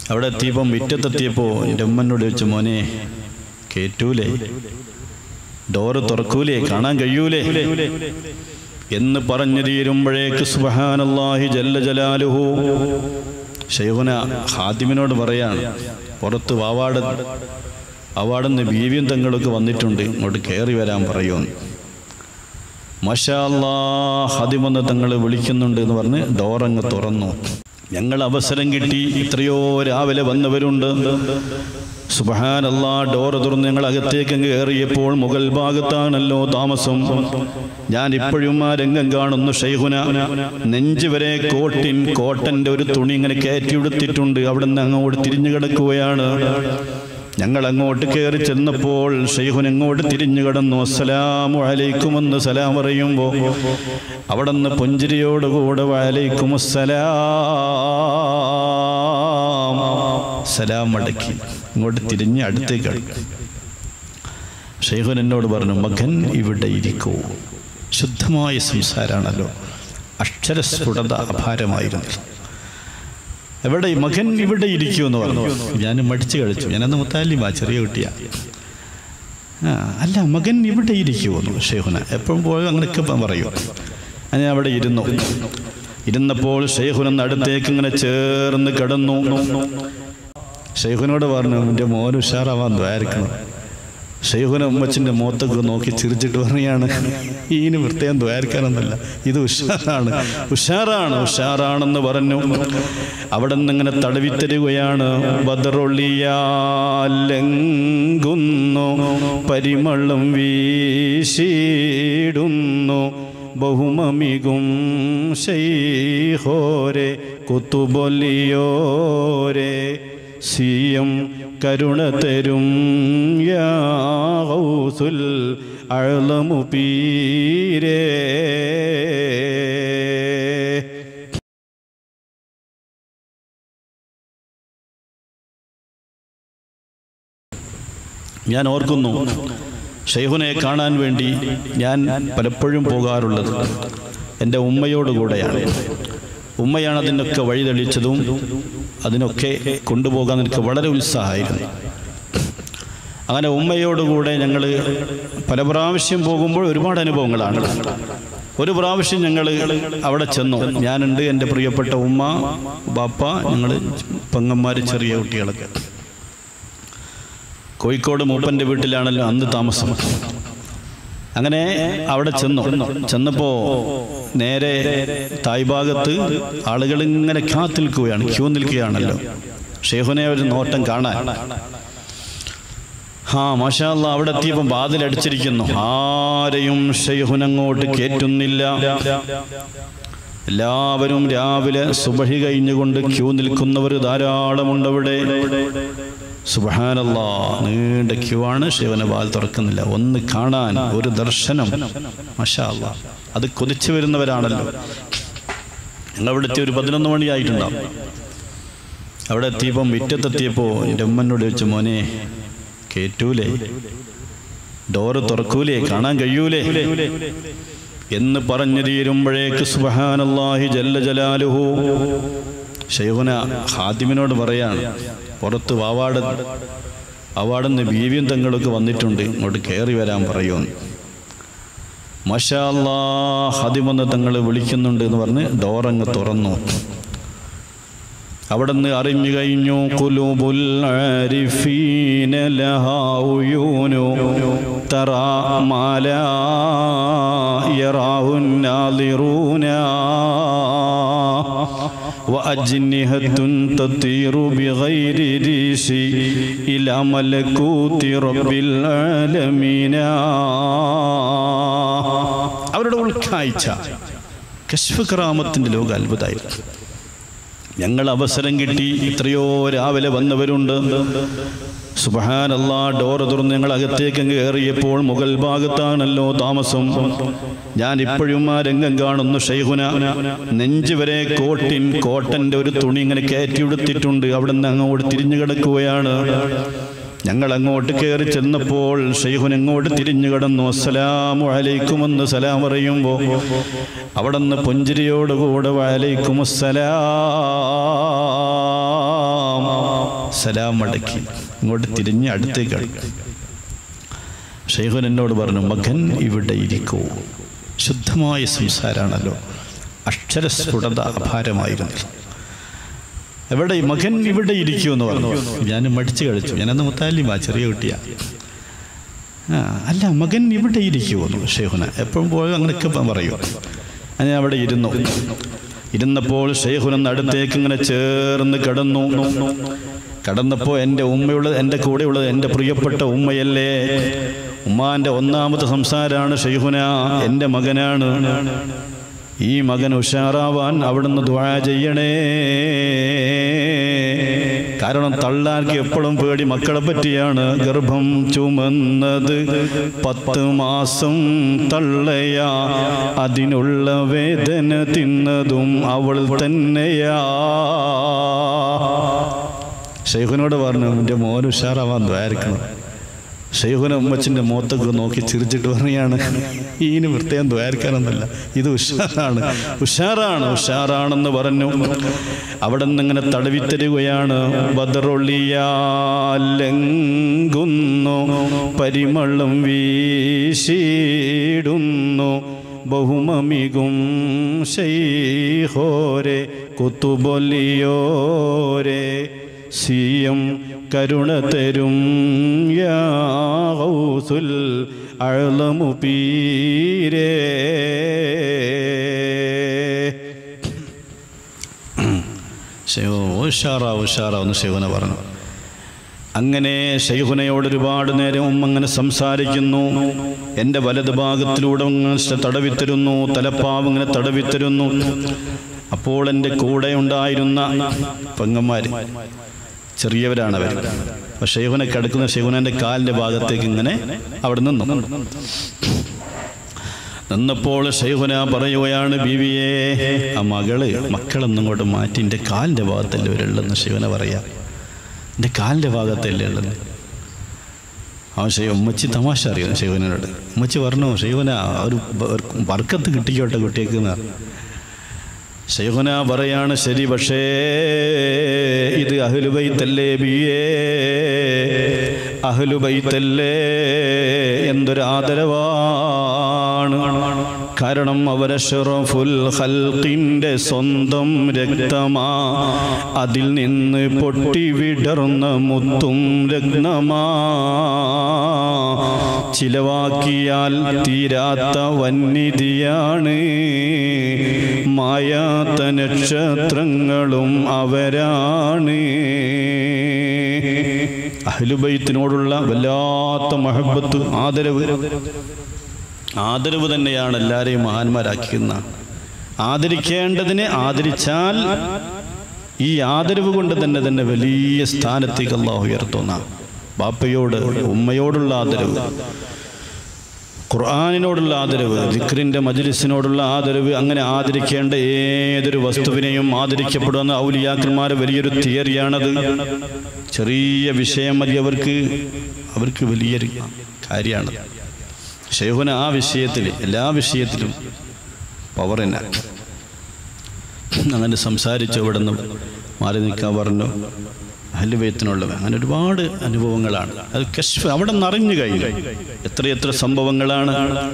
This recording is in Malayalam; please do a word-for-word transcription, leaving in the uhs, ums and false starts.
അവിടെ എത്തിയപ്പം മുറ്റത്തെത്തിയപ്പോൾ എൻ്റെ ഉമ്മനോട് ചോദിച്ചു, മോനെ കേറ്റൂലേ, ഡോറ് തുറക്കൂലേ, കാണാൻ കഴിയൂലേ എന്ന് പറഞ്ഞു തീരുമ്പോഴേക്ക് സുബ്ഹാനല്ലാഹി ജല്ല ജലാലുഹു ശൈഖുന ഖാദിമിനോട് പറയാണ്, പുറത്ത് വാവാട് അവാടുന്ന് ബീവിയും തങ്ങളൊക്കെ വന്നിട്ടുണ്ട്, ഇങ്ങോട്ട് കയറി വരാൻ പറയുമെന്ന്. മാഷാ അല്ലാഹ്, ഖാദിം വന്ന് തങ്ങൾ വിളിക്കുന്നുണ്ട് എന്ന് പറഞ്ഞ് ഡോറങ്ങ് തുറന്നു. ഞങ്ങൾ അവസരം കിട്ടി, എത്രയോ രാവിലെ വന്നവരുണ്ട്. സുബ്ഹാനല്ലാഹ്, ഡോറ് തുറന്ന് ഞങ്ങൾ അകത്തേക്ക് കയറിയപ്പോൾ മുകൾ ഭാഗത്താണല്ലോ താമസം. ഞാൻ ഇപ്പോഴും ആ രംഗം കാണുന്നു. ശൈഖുന നെഞ്ച് വരെ കോട്ടിൻ കോട്ടൻ്റെ ഒരു തുണി ഇങ്ങനെ കയറ്റിയെടുത്തിട്ടുണ്ട്. അവിടെ നിന്ന് അങ്ങോട്ട് തിരിഞ്ഞു കിടക്കുകയാണ്. ഞങ്ങൾ അങ്ങോട്ട് കയറി ചെന്നപ്പോൾ ശൈഖുൻ അങ്ങോട്ട് തിരിഞ്ഞു കിടന്നു. അസ്സലാമു അലൈക്കും എന്ന് സലാം പറയുമ്പോൾ അവിടെ നിന്ന് പുഞ്ചിരിയോടുകൂടെ വഅലൈക്കും അസ്സലാം സലാം മടക്കി ഇങ്ങോട്ട് തിരിഞ്ഞ് അടുത്തേക്ക് കിടക്കും. ശൈഖുൻ എന്നോട് പറഞ്ഞു, മകൻ ഇവിടെ ഇരിക്കൂ. ശുദ്ധമായ സംസാരാണല്ലോ, അക്ഷരസ്ഫുടത അപാരമായിരുന്നു. എവിടെ മകൻ ഇവിടെ ഇരിക്കുമെന്ന് പറഞ്ഞു. ഞാൻ മടിച്ചു കഴിച്ചു. ഞാനന്ന് മുത്താലിമാ, ചെറിയ കുട്ടിയാ. ആ അല്ല, മകൻ ഇവിടെ ഇരിക്കുമെന്നു ശൈഖുന എപ്പോഴും പോയി അങ്ങനെയൊക്കെ പറയൂ. ഞാൻ അവിടെ ഇരുന്നു. ഇരുന്നപ്പോൾ ശൈഖുനൊന്ന് അടുത്തേക്ക് ഇങ്ങനെ ചേർന്ന് കിടന്നു. ശൈഖുനോട് പറഞ്ഞു, എൻ്റെ മോൻ ഉഷാറാവാൻ ദ്വാരിക്കണം. ശൈഖുന ഉമ്മച്ചിൻ്റെ മുഖത്തൊക്കെ നോക്കി ചിരിച്ചിട്ട് പറയുകയാണ്, ഈന് പ്രത്യേകം ദ്വാരിക്കാനൊന്നുമില്ല, ഇത് ഉഷാറാണ് ഉഷാറാണ് ഉഷാറാണെന്ന് പറഞ്ഞു. അവിടെ നിന്ന് ഇങ്ങനെ തടവിത്തരുകയാണ്. ബദറുള്ളിയാലെങ്കുന്നു പരിമളം വീശിടുന്നു ബഹുമമികും ശൈഖോരെ കുത്തുബൊലിയോരെ സിയം കരുണ തരും യാ ഗൗസുൽ അഅ്ലമു പീരേ. ഞാൻ ഓർക്കുന്നു, ശൈഖുനെ കാണാൻ വേണ്ടി ഞാൻ പലപ്പോഴും പോകാറുള്ളത് എൻ്റെ ഉമ്മയോടുകൂടെയാണ്. ഉമ്മയാണ് അതിനൊക്കെ വഴി തെളിച്ചതും അതിനൊക്കെ കൊണ്ടുപോകാൻ എനിക്ക് വളരെ ഉത്സാഹമായിരുന്നു. അങ്ങനെ ഉമ്മയോടുകൂടെ ഞങ്ങൾ പല പ്രാവശ്യം പോകുമ്പോൾ ഒരുപാട് അനുഭവങ്ങളാണ്. ഒരു പ്രാവശ്യം ഞങ്ങൾ അവിടെ ചെന്നു. ഞാനുണ്ട്, എൻ്റെ പ്രിയപ്പെട്ട ഉമ്മ, ബാപ്പ, ഞങ്ങൾ പെങ്ങന്മാർ, ചെറിയ കുട്ടികളൊക്കെ. കോഴിക്കോട് മൂപ്പൻ്റെ വീട്ടിലാണല്ലോ അന്ന് താമസം. അങ്ങനെ അവിടെ ചെന്നു. ചെന്നപ്പോൾ നേരെ തായ്ഭാഗത്ത് ആളുകൾ ഇങ്ങനെ കാത്തു നിൽക്കുകയാണ്, ക്യൂ നിൽക്കുകയാണല്ലോ ശൈഖുനെ ഒരു നോട്ടം കാണാൻ. ആ മാഷാ അല്ലാഹ്, അവിടെ എത്തിയപ്പോൾ വാതിലടിച്ചിരിക്കുന്നു. ആരെയും ശൈഖുനങ്ങോട്ട് കേറ്റുന്നില്ല. എല്ലാവരും രാവിലെ സുബഹി കഴിഞ്ഞുകൊണ്ട് ക്യൂ നിൽക്കുന്നവർ ധാരാളമുണ്ട് അവിടെ. സുബ്ഹാനല്ലാഹ്, നീണ്ട ക്യൂ ആണ്. ശൈഖുനെ വാൽ തുറക്കുന്നില്ല. ഒന്ന് കാണാൻ, ഒരു ദർശനം. മാഷാ അല്ലാഹ്, അത് കൊതിച്ചു വരുന്നവരാണല്ലോ. ഞങ്ങൾ അവിടുത്തെ ഒരു പതിനൊന്ന് മണിയായിട്ടുണ്ടാവും. അവിടെ എത്തിയപ്പം മുറ്റത്തെത്തിയപ്പോൾ എൻ്റെ ഉമ്മനോട് ചോദിച്ചു, മോനെ കേറ്റൂലേ, ഡോറ് തുറക്കൂലേ, കാണാൻ കഴിയൂലേ എന്ന് പറഞ്ഞു തീരുമ്പോഴേക്ക് സുബ്ഹാനല്ലാഹി ജല്ല ജലാലുഹു ശൈഖുന ഖാദിമിനോട് പറയാണ്, പുറത്ത് വാവാട് അവാടുന്ന് ബീവിയും തങ്ങളൊക്കെ വന്നിട്ടുണ്ട്, ഇങ്ങോട്ട് കയറി വരാൻ പറയുമെന്ന്. മാഷാ അല്ലാഹ്, ഖാദിം വന്ന് തങ്ങൾ വിളിക്കുന്നുണ്ട് എന്ന് പറഞ്ഞ് ഡോറങ്ങ് തുറന്നു. അവിടെ നിന്ന് അറിഞ്ഞു കഴിഞ്ഞു. ഖുലൂബുൽ ആരിഫീന ലഹാ ഉയൂനു തറാ മാ ലാ യറാഹു നാളിറൂന വഅജ്നിഹത്തുൻ തതീറു ബിഗൈരി രീശി ഇലാ മലകൂതി റബ്ബിൽ ആലമീന. അവരുടെ ഉൾക്കാഴ്ച കശ്ഫ് കറാമത്തിൻ്റെ ലോക അത്ഭുതമായിരുന്നു. ഞങ്ങൾ അവസരം കിട്ടി, എത്രയോ രാവിലെ വന്നവരുണ്ട്. സുബ്ഹാനല്ലാഹ്, ഡോറ് തുറന്ന് ഞങ്ങൾ അകത്തേക്ക് കയറിയപ്പോൾ മുകൾ ഭാഗത്താണല്ലോ താമസം. ഞാൻ ഇപ്പോഴും ആ രംഗം കാണുന്നു. ശൈഖുന നെഞ്ച് വരെ കോട്ടിൻ കോട്ടൻ്റെ ഒരു തുണി ഇങ്ങനെ കയറ്റിയെടുത്തിട്ടുണ്ട്. അവിടെ നിന്ന് അങ്ങോട്ട് തിരിഞ്ഞു കിടക്കുകയാണ്. ഞങ്ങൾ അങ്ങോട്ട് കയറി ചെന്നപ്പോൾ ശൈഖുൻ അങ്ങോട്ട് തിരിഞ്ഞു കിടന്നു. അസ്സലാമു അലൈക്കും എന്ന് സലാം പറയുമ്പോൾ അവിടെ നിന്ന് പുഞ്ചിരിയോടുകൂടെ വഅലൈക്കും അസ്സലാം സലാം മടക്കി ഇങ്ങോട്ട് തിരിഞ്ഞ് അടുത്തേക്ക് അടുക്കും. ശൈഖുൻ എന്നോട് പറഞ്ഞു, മകൻ ഇവിടെ ഇരിക്കൂ. ശുദ്ധമായ സംസാരാണല്ലോ, അക്ഷരസ്ഫുടത അപാരമായിരുന്നു. എവിടെ മകൻ ഇവിടെ ഇരിക്കൂ എന്ന് പറഞ്ഞു. ഞാൻ മടിച്ചു കഴിച്ചു. ഞാനന്ന് മുത്താലിമാ, ചെറിയ കുട്ടിയാ. ആ അല്ല, മകൻ ഇവിടെ ഇരിക്കുമെന്നു ശൈഖുന എപ്പോഴും പോയി അങ്ങനെയൊക്കെ പറയൂ. ഞാൻ അവിടെ ഇരുന്നു. ഇരുന്നപ്പോൾ ശൈഖുന അടുത്തേക്ക് ഇങ്ങനെ ചേർന്ന് കിടന്നു. കടന്നപ്പോൾ എൻ്റെ ഉമ്മയുള്ള എൻ്റെ കൂടെയുള്ളത് എൻ്റെ പ്രിയപ്പെട്ട ഉമ്മയല്ലേ. ഉമ്മാൻ്റെ ഒന്നാമത്തെ സംസാരമാണ് ശൈഖുന, എൻ്റെ മകനാണ്. ഈ മകൻ ഉഷാറാവാൻ അവിടുന്ന് ദുആ ചെയ്യണേ. കാരണം തള്ളാർക്ക് എപ്പോഴും പേടി മക്കളെ പറ്റിയാണ്. ഗർഭം ചുമന്നത് പത്ത് മാസം തള്ളയാ, അതിനുള്ള വേദന തിന്നതും അവൾ തന്നെയാ. ശൈഖുനോട് പറഞ്ഞു, എൻ്റെ മോൻ ഉഷാറാവാൻ ദ്വാരിക്കണം. ശൈഖുന ഉമ്മച്ചിൻ്റെ മുഖത്തൊക്കെ നോക്കി ചിരിച്ചിട്ട് പറയുകയാണ്, ഈന് പ്രത്യേകം ദ്വാരിക്കാനൊന്നുമില്ല, ഇത് ഉഷാറാണ് ഉഷാറാണ് ഉഷാറാണെന്ന് പറഞ്ഞു. അവിടെ നിന്ന് ഇങ്ങനെ തടവിത്തരുകയാണ്. ബദറൊളിയാലെങ്കുന്നു പരിമളം വീശിടുന്നു ബഹുമമികും ശൈഖോരെ കുത്തുബൊലിയോരെ സിയം കരുണ തരും യാ ഗൗസുൽ അഅ്ലമു പീരേ. ഉഷാറാ ഉഷാറാന്ന് ശൈഖുന പറഞ്ഞു. അങ്ങനെ ശൈഖുനയോട് ഒരുപാട് നേരം ഉമ്മ അങ്ങനെ സംസാരിക്കുന്നു. എൻ്റെ വലത് ഭാഗത്തിലൂടെ തടവിത്തരുന്നു, തലപ്പാവ് ഇങ്ങനെ തടവിത്തരുന്നു. അപ്പോൾ എൻ്റെ കൂടെ ഉണ്ടായിരുന്ന പെങ്ങന്മാർ, ചെറിയവരാണ് അവർ. അപ്പോൾ ശൈഖുന കിടക്കുന്ന ശൈഖുനൻ്റെ കാലിൻ്റെ ഭാഗത്തേക്ക് ഇങ്ങനെ അവിടെ നിന്നു. നിന്നപ്പോൾ ശൈഖുന പറയുകയാണ്, ബീവിയെ, ആ മകള് മക്കളൊന്നും ഇങ്ങോട്ട് മാറ്റി എൻ്റെ കാലിൻ്റെ ഭാഗത്തല്ലേ അവരുള്ളതെന്ന് ശൈഖുന പറയാം. എൻ്റെ കാലിൻ്റെ ഭാഗത്തല്ലേ ഉള്ളത്. അവൻ ശൈ ഉമ്മച്ചി തമാശ അറിയാം ശൈഖുനോട്. ഉമ്മച്ചി പറഞ്ഞു, ശൈഖുന ഒരു ബർക്കത്ത് കിട്ടിക്കോട്ടെ കുട്ടിയേക്ക്. ശൈഖുന പറയാണ്, ശരി, പക്ഷേ ഇത് അഹ്ലു ബൈത്തല്ലേ ബിയേ, അഹ്ലു ബൈത്തല്ലേ, എന്തൊരു ആദരവാണ്. കാരണം അവരഷ്റഫുൽ ഖൽഖിൻ്റെ സ്വന്തം രക്തമാ, അതിൽ നിന്ന് പൊട്ടി വിടർന്ന മുത്തും രത്നമാ, ചിലവാക്കിയാൽ തീരാത്ത വന്നിധിയാണ്, മായാത്ത നക്ഷത്രങ്ങളും അവരാണ്. അഹ്ലുബൈത്തിനോടുള്ള വല്ലാത്ത മഹബത്ത്, ആദരവ് ആദരവ് തന്നെയാണ് എല്ലാവരെയും മഹാന്മാരാക്കുന്ന. ആദരിക്കേണ്ടതിനെ ആദരിച്ചാൽ ഈ ആദരവ് കൊണ്ട് തന്നെ തന്നെ വലിയ സ്ഥാനത്തേക്ക് അല്ലാഹു ഉയർത്തുന്ന. ബാപ്പയോട് ഉമ്മയോടുള്ള ആദരവ്, ഖുർആനിനോടുള്ള ആദരവ്, ദിക്റിൻ്റെ മജ്ലിസിനോടുള്ള ആദരവ്, അങ്ങനെ ആദരിക്കേണ്ട ഏതൊരു വസ്തുവിനെയും ആദരിക്കപ്പെടുന്ന ഔലിയാക്കന്മാരെ വലിയൊരു തിയറിയാണത്. ചെറിയ വിഷയം മതി അവർക്ക്, അവർക്ക് വലിയൊരു കാര്യമാണ്. ശൈഖുന ആ വിഷയത്തിൽ എല്ലാ വിഷയത്തിലും പവർ തന്നെ. അങ്ങനെ സംസാരിച്ചു, ഇവിടെ നിന്ന് മാറി നിൽക്കാൻ പറഞ്ഞു. അഹ്ലുബൈത്തിനുള്ളത് അങ്ങനെ ഒരുപാട് അനുഭവങ്ങളാണ്. അത് കശ്ഫ് അവിടെ നിറഞ്ഞു കഴിഞ്ഞു. എത്രയെത്ര സംഭവങ്ങളാണ്.